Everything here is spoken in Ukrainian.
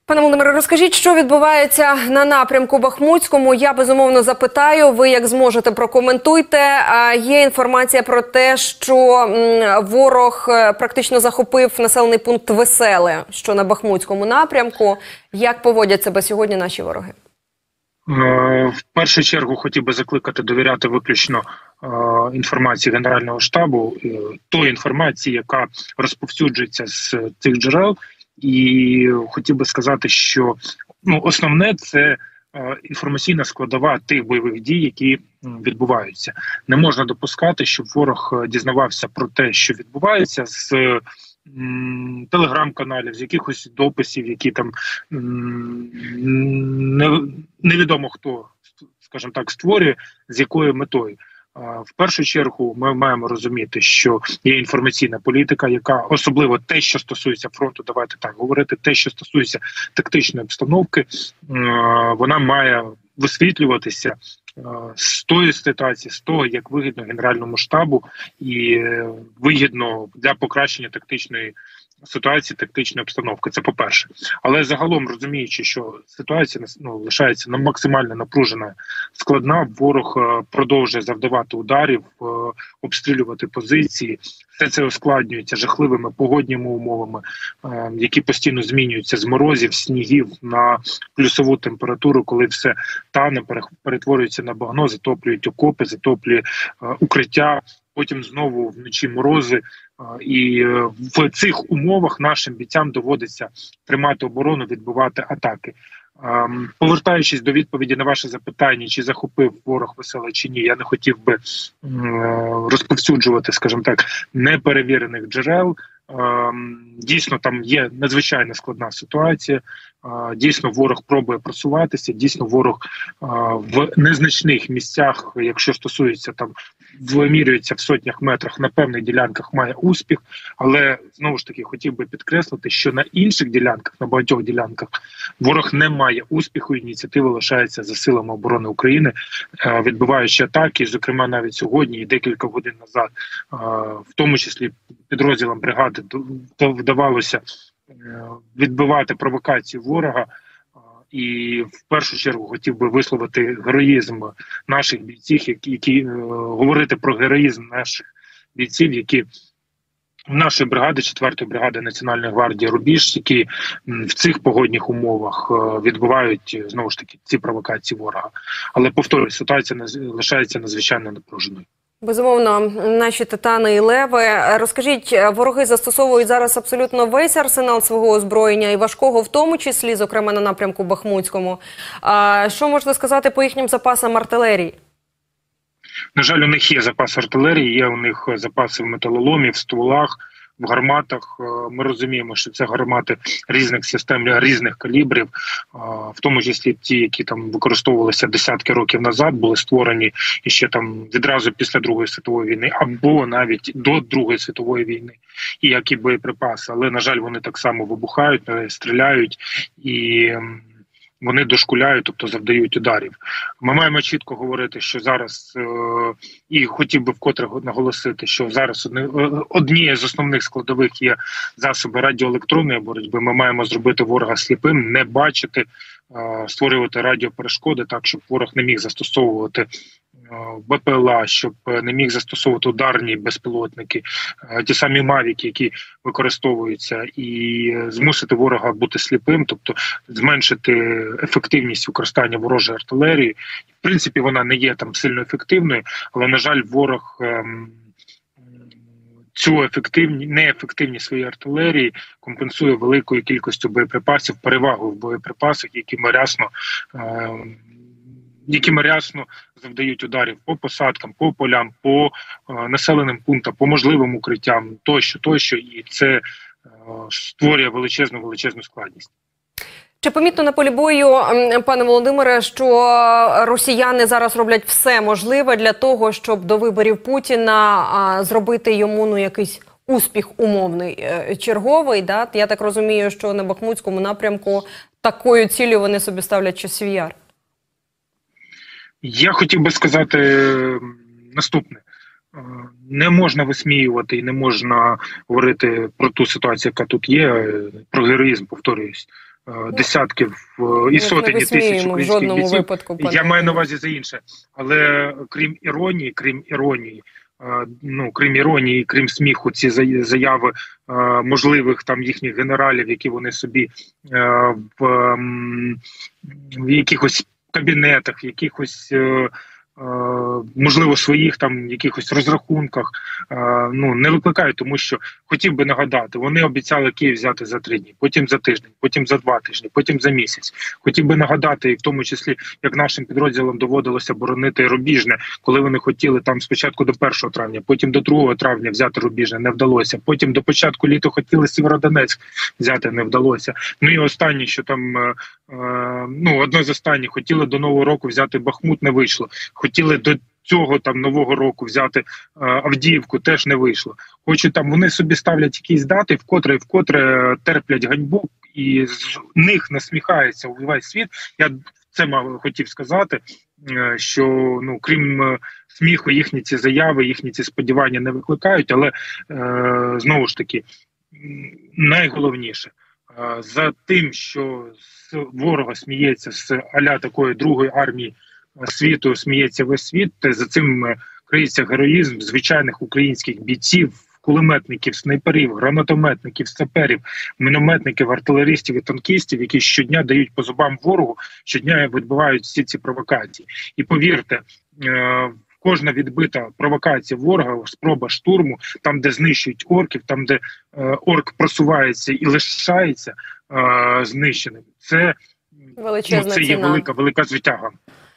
Пане Володимире, розкажіть, що відбувається на напрямку Бахмутському. Я, безумовно, запитаю, ви як зможете прокоментуйте. Є інформація про те, що ворог практично захопив населений пункт Веселе, що на Бахмутському напрямку. Як поводять себе сьогодні наші вороги? В першу чергу хотів би закликати довіряти виключно інформації Генерального штабу, тої інформації, яка розповсюджується з цих джерел. І хотів би сказати, що основне – це інформаційна складова тих бойових дій, які відбуваються. Не можна допускати, щоб ворог дізнавався про те, що відбувається, з телеграм-каналів, з якихось дописів, які там невідомо хто, скажімо так, створює, з якою метою. В першу чергу ми маємо розуміти, що є інформаційна політика, яка особливо те, що стосується фронту, давайте так говорити, те, що стосується тактичної обстановки, вона має висвітлюватися з тої ситуації, з того, як вигідно Генеральному штабу і вигідно для покращення тактичної ситуації, тактичної обстановки. Це по-перше. Але загалом, розуміючи, що ситуація лишається максимально напружена, складна, ворог продовжує завдавати ударів, обстрілювати позиції. Все це ускладнюється жахливими погодніми умовами, які постійно змінюються з морозів, снігів на плюсову температуру, коли все тане, перетворюється на багно, затоплюють окопи, затоплює укриття. Потім знову вночі морози, і в цих умовах нашим бійцям доводиться тримати оборону, відбивати атаки. Повертаючись до відповіді на ваше запитання, чи захопив ворог Веселе чи ні, я не хотів би розповсюджувати, скажімо так, неперевірених джерел. Дійсно, там є надзвичайно складна ситуація, дійсно ворог пробує просуватися, дійсно ворог в незначних місцях, якщо стосується там, вимірюється в сотнях метрах, на певних ділянках має успіх, але знову ж таки хотів би підкреслити, що на інших ділянках, на багатьох ділянках ворог не має успіху, ініціатива лишається за силами оборони України, відбиваючи атаки, зокрема навіть сьогодні і декілька годин назад, в тому числі підрозділам бригади вдавалося відбивати провокацію ворога. І в першу чергу хотів би висловити героїзм наших бійців, які говорити про героїзм наших бійців, які в нашої бригади, 4-ї бригади Національної гвардії «Рубіж», які в цих погодних умовах відбувають, знову ж таки, ці провокації ворога. Але, повторюю, ситуація лишається надзвичайно напруженою. Безумовно, наші титани і леви. Розкажіть, вороги застосовують зараз абсолютно весь арсенал свого озброєння і важкого в тому числі, зокрема на напрямку Бахмутському. Що можна сказати по їхнім запасам артилерії? На жаль, у них є запас артилерії, є у них запаси в металоломі, в стволах, в гарматах. Ми розуміємо, що це гармати різних систем, різних калібрів, в тому числі ті, які там використовувалися десятки років назад, були створені ще там відразу після Другої світової війни, або навіть до Другої світової війни, і як і боєприпаси. Але, на жаль, вони так само вибухають, стріляють і вони дошкуляють, тобто завдають ударів. Ми маємо чітко говорити, що зараз, і хотів би вкотре наголосити, що зараз однією з основних складових є засоби радіоелектронної боротьби. Ми маємо зробити ворога сліпим, не бачити, створювати радіоперешкоди так, щоб ворог не міг застосовувати БПЛА, щоб не міг застосовувати ударні безпілотники, ті самі мавіки, які використовуються, і змусити ворога бути сліпим, тобто зменшити ефективність використання ворожої артилерії. В принципі, вона не є там сильно ефективною, але, на жаль, ворог цю неефективність своєї артилерії компенсує великою кількістю боєприпасів, перевагою в боєприпасах, якими рясно завдають ударів по посадкам, по полям, по населеним пунктам, по можливим укриттям, тощо, і це створює величезну складність. Чи помітно на полі бою, пане Володимире, що росіяни зараз роблять все можливе для того, щоб до виборів Путіна зробити йому якийсь успіх умовний, черговий? Да? Я так розумію, що на Бахмутському напрямку такою цілею вони собі ставлять часів яр. Я хотів би сказати наступне. Не можна висміювати і не можна говорити про ту ситуацію, яка тут є, про героїзм, повторююсь, десятків і Ми ж сотень не тисяч висміюємо в українських жодному бійців. випадку, пане Я маю на Володимире. увазі за інше. Але крім іронії, крім сміху, ці заяви можливих там їхніх генералів, які вони собі в якихось кабінетах, якихось можливо своїх там якихось розрахунках не викликають, тому що хотів би нагадати, вони обіцяли Київ взяти за 3 дні, потім за тиждень, потім за 2 тижні, потім за місяць. Хотів би нагадати, і в тому числі, як нашим підрозділам доводилося боронити Рубіжне, коли вони хотіли там спочатку до 1 травня, потім до 2 травня взяти Рубіжне, не вдалося. Потім до початку літа хотіли Сєвєродонецьк взяти, не вдалося. Ну і останнє, що там, одне з останніх, хотіли до Нового року взяти Бахмут, не вийшло. Хотіли до цього там Нового року взяти Авдіївку, теж не вийшло. Хочуть там, вони собі ставлять якісь дати, вкотре терплять ганьбу, і з них насміхається увесь світ. Я це хотів сказати, що крім сміху, їхні ці заяви, їхні ці сподівання не викликають, але знову ж таки, найголовніше, за тим, що з ворога сміється, з а-ля такої другої армії світу сміється весь світ, за цим криється героїзм звичайних українських бійців, кулеметників, снайперів, гранатометників, саперів, мінометників, артилеристів і танкістів, які щодня дають по зубам ворогу, щодня відбивають всі ці провокації. І повірте, кожна відбита провокація ворога, спроба штурму, там, де знищують орків, там, де орк просувається і лишається знищеним, це Величезна це є ціна. велика звитяга.